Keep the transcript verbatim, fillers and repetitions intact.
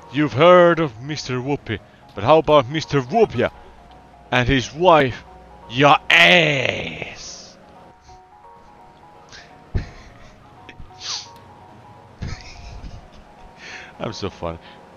You've heard of Mister Whoopee, but how about Mister Whoopee and his wife, your ass? I'm so funny.